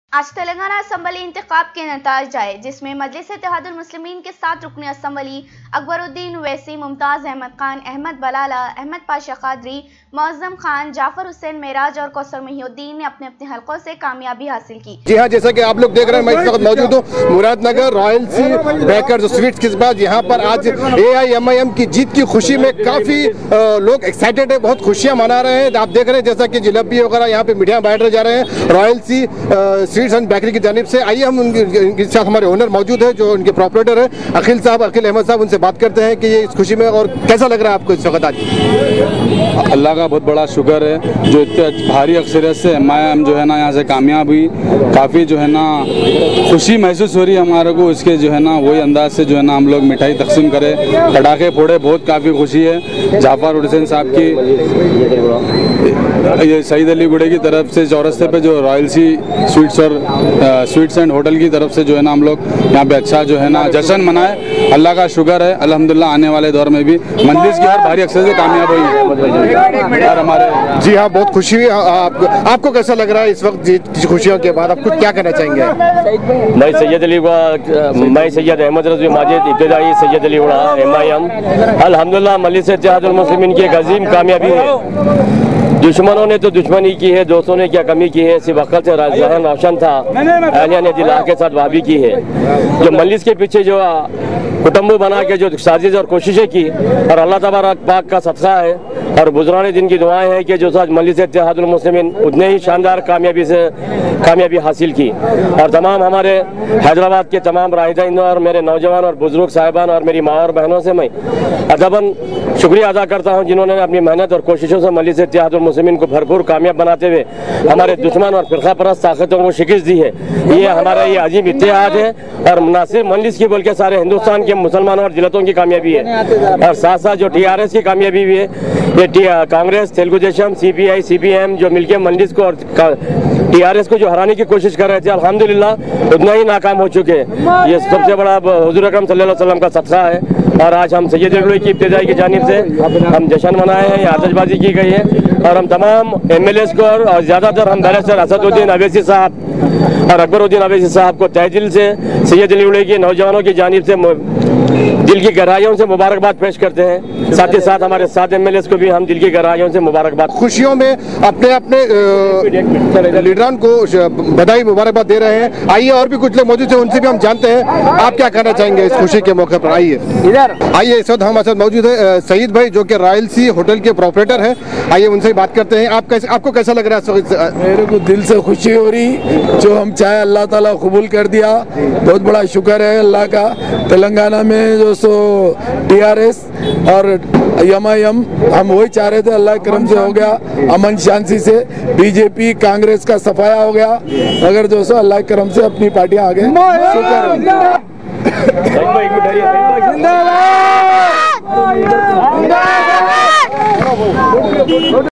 आज तेलंगाना असम्बली इंतखाब के नताइज आए, जिसमें मजलिस इत्तेहादुल मुस्लिमीन के 7 रुकनी असम्बली अकबरुद्दीन वैसी, मुमताज अहमद खान, अहमद बलाला, अहमद पाशा कादरी, मौज़म खान, जाफर हुसैन मेराज और कौसर मुहिउद्दीन ने अपने अपने हलकों से कामयाबी हासिल की। जी हाँ, जैसा कि आप लोग देख रहे हैं, मैं इस वक्त मौजूद हूँ मुरादनगर रॉयल्सी बेकर्स स्वीट्स के बाद। यहाँ पर आज AIMIM की जीत की खुशी में काफ़ी लोग एक्साइटेड है, बहुत खुशियाँ मना रहे हैं। आप देख रहे हैं जैसा कि जलेबी वगैरह यहाँ पे मिठाइयाँ बांटे जा रहे हैं रॉयल्सी स्वीट्स एंड बेकरी की जानिब से। आइए हम उनके साथ, हमारे ओनर मौजूद है जो उनके प्रोपराइटर है अखिल अहमद साहब, उनसे बात करते हैं कि ये इस खुशी में और कैसा लग रहा है आपको इस वक्त आज। अल्लाह का बहुत बड़ा शुक्र है जो इतने भारी अक्सरियत से MIM जो है ना यहाँ से कामयाब हुई। काफ़ी जो है ना खुशी महसूस हो रही है हमारे को, इसके जो है ना वही अंदाज से जो है ना हम लोग मिठाई तकसीम करें, पटाखे फोड़े, बहुत काफ़ी खुशी है। जाफर हुसैन साहब की ये सईद अली गुड़े की तरफ से चौरस्ते पे जो रॉयल्सी स्वीट्स एंड होटल की तरफ से जो है ना हम लोग यहाँ पे अच्छा जो है ना जश्न मनाए। अल्लाह का शुक्र है, अल्हम्दुलिल्लाह आने वाले दौर में भी मंदिर की हर भारी अक्सर से कामयाब हुई और हमारे। जी हाँ, बहुत खुशी हुई। आपको कैसा लग रहा है इस वक्त जीत की खुशियों के बाद? आप कुछ क्या कहना चाहेंगे? मैं सैयद अहमद रज़वी माजिद, इब्तिदाई सैयद अली गुड़ा, MIM। अल्हम्दुलिल्लाह मजलिस इत्तेहादुल मुस्लिमीन की एक अजीम कामयाबी है। दुश्मनों ने तो दुश्मनी की है, दोस्तों ने क्या कमी की है, सिर्फ अक्ल से जहन रोशन था, अहलिया ने दिला के साथ वाबी की है। जो मजलिस के पीछे जो कुटुंब बना के जो साजिश और कोशिशें की, और अल्लाह तबारक पाक का सदका है और बुजुर्गान दिन की दुआएं हैं कि जो आज मजलिस इत्तेहादुल मुस्लिमीन उतने ही शानदार कामयाबी हासिल की। और तमाम हमारे हैदराबाद के तमाम राहिदीन और मेरे नौजवान और बुजुर्ग साहिबान और मेरी माँ और बहनों से मैं अदबन शुक्रिया अदा करता हूँ, जिन्होंने अपनी मेहनत और कोशिशों से मजलिस इत्तेहादुल मुस्लिमीन को भरपूर कामयाब बनाते हुए हमारे दुश्मन और फिरका परस्त ताकतों को शिकस्त दी है। ये हमारा ये अजीम इत्तेहाद है और न सिर्फ मजलिस की बल्कि सारे हिंदुस्तान के मुसलमानों और जिलतों की कामयाबी है। और साथ साथ जो TRS की कामयाबी भी है, ये कांग्रेस, तेलुगु देशम, CPI, CPM जो मिलकर मजलिस को और TRS को जो हराने की कोशिश कर रहे थे, अल्हम्दुलिल्लाह उतना ही नाकाम हो चुके हैं। ये सबसे बड़ा हुजूर अकरम सल्लल्लाहु अलैहि वसल्लम का सदका है। और आज हम सैयद अली की इब्तिदाई की जानिब से हम जश्न मनाए हैं, आतिशबाजी की गई है और हम तमाम MLAs को और ज़्यादातर हम बैरिस्टर असदुद्दीन अवैसी साहब और अकबरुद्दीन अवैसी साहब को तहे दिल से सैयद अली के नौजवानों की जानिब से दिल की गहराइयों से मुबारकबाद पेश करते हैं। साथ ही साथ हमारे 7 MLAs को भी हम दिल की गहराइयों से मुबारकबाद। खुशियों में अपने अपने लीडरान को बधाई मुबारकबाद दे रहे हैं। आइए और भी कुछ लोग मौजूद हैं, उनसे भी हम जानते हैं आप क्या कहना चाहेंगे इस खुशी के मौके पर। आइए इस वक्त हमारे साथ मौजूद है सईद भाई जो कि रॉयल्सी होटल के प्रोपराइटर है। आइए उनसे बात करते हैं। आपको कैसा लग रहा है? मेरे को दिल से खुशी हो रही, जो हम चाहे अल्लाह ताला कबूल कर दिया। बहुत बड़ा शुक्र है अल्लाह का। तेलंगाना में जो TRS और MIM हम वही चाह रहे थे, अल्लाह के करम से हो गया, अमन शांति से। BJP कांग्रेस का सफाया हो गया, मगर दोस्तों अल्लाह के करम से अपनी पार्टियां आ गए। शुक्र।